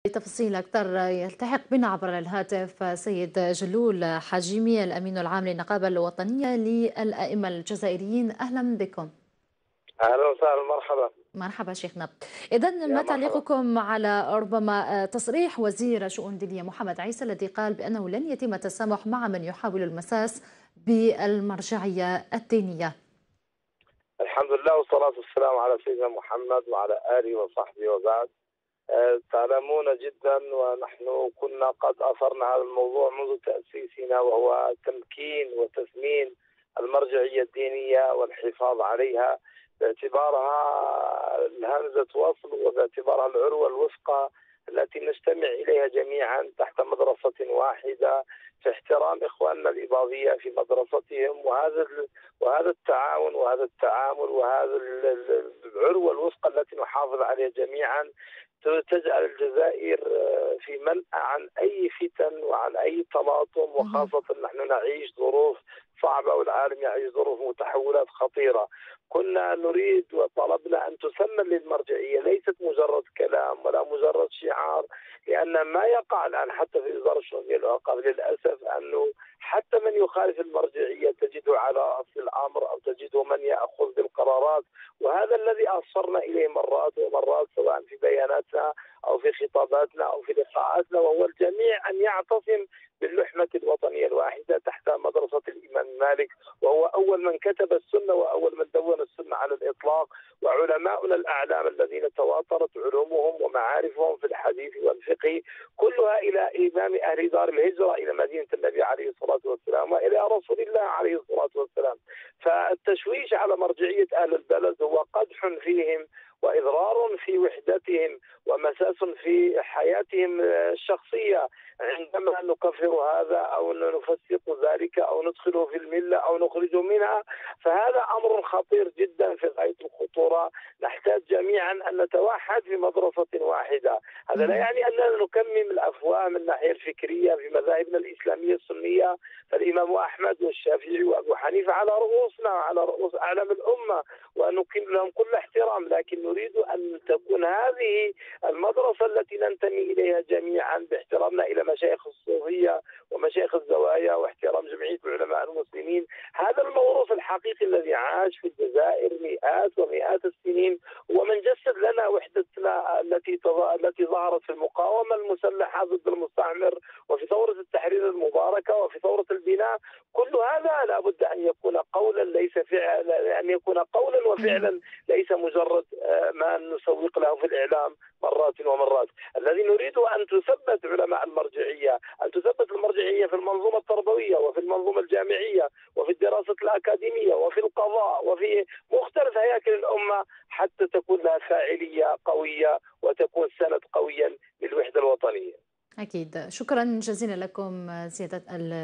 لتفاصيل أكثر يلتحق بنا عبر الهاتف سيد جلول حجيمي الأمين العام للنقابة الوطنية للأئمة الجزائريين. أهلا بكم. اهلا وسهلا، مرحبا. مرحبا شيخنا. إذن يا ما مرحبا. تعليقكم على ربما تصريح وزير الشؤون الدينية محمد عيسى الذي قال بأنه لن يتم التسامح مع من يحاول المساس بالمرجعية الدينية؟ الحمد لله والصلاة والسلام على سيدنا محمد وعلى آله وصحبه وبعد. تعلمون جدا ونحن كنا قد أثرنا هذا الموضوع منذ تأسيسنا، وهو تمكين وتثمين المرجعية الدينية والحفاظ عليها باعتبارها الهمزة وصل وباعتبارها العروة الوثقى التي نجتمع إليها جميعا تحت مدرسة واحدة في احترام إخواننا الإباضية في مدرستهم، وهذا التعاون وهذا التعامل وهذا العروة الوثقى التي نحافظ عليها جميعا تجعل الجزائر في منأى عن أي فتن وعن أي تلاطم، وخاصة نحن نعيش ظروف صعبة والعالم يعيش ظروف متحولات خطيرة. كنا نريد وطلبنا أن تسمى للمرجعية ليست مجرد كلام ولا مجرد شعار، لأن ما يقع الآن حتى في وزارة الشؤون العقاب للأسف أنه حتى من يخالف المرجعية تجده على أصل الأمر أو تجده من يأخذ بالقرارات، وهذا الذي أصرنا إليه مرات ومرات سواء في بياناتنا أو في خطاباتنا أو في لقاءاتنا، وهو الجميع أن يعتصم باللحمة الوطنية الواحدة تحت مدرسة الإمام مالك، وهو أول من كتب السنة وأول من دون السنة على الإطلاق. وعلماؤنا الأعلام الذين تواترت علومهم ومعارفهم في الحديث والفقه كلها إلى إمام أهل دار الهجرة إلى مدينة النبي عليه الصلاة والسلام وإلى رسول الله عليه الصلاة والسلام. فالتشويش على مرجعية أهل البلد هو قدح فيهم وإضرار في وحدتهم ومساس في حياتهم الشخصية. عندما نكفر هذا أو نفسق ذلك أو ندخله في الملة أو نخرجه منها، فهذا أمر خطير جدا في غاية الخطورة. نحتاج جميعا أن نتوحد في مدرسة واحدة. هذا لا يعني أننا نكمم الأفواه من الناحية الفكرية في مذاهبنا الإسلامية السنية، فالإمام أحمد والشافعي وأبو حنيفة على رؤوسنا على رؤوس أعلام الأمة ونكن لهم كل احترام، لكن نريد أن تكون هذه المدرسة التي ننتمي إليها جميعا باحترامنا إلى مشايخ الصوفية ومشايخ الزوايا واحترام جمعية العلماء المسلمين. هذا الموروث الحقيقي الذي عاش في الجزائر مئات ومئات السنين، ومن جسد لنا وحدتنا التي ظهرت في المقاومة المسلحة ضد المستعمر وفي ثورة التحرير المباركة وفي ثورة البناء. كل هذا لابد أن يكون قولا ليس فعلا، أن يكون قولا وفعلا ليس مجرد ما نسوق له في الإعلام مرات ومرات. الذي نريد أن تثبت علماء المرجعية، أن تثبت المرجعية في المنظومة التربوية وفي المنظومة الجامعية وفي الدراسة الأكاديمية وفي القضاء وفي مختلف هياكل الأمة حتى تكون لها فاعلية قوية وتكون سند قويا للوحدة الوطنية. أكيد. شكرا جزيلا لكم سيادة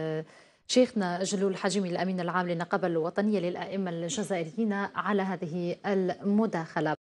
شيخنا جلول حجيمي الأمين العام للنقابة الوطنية للأئمة الجزائريين على هذه المداخلة.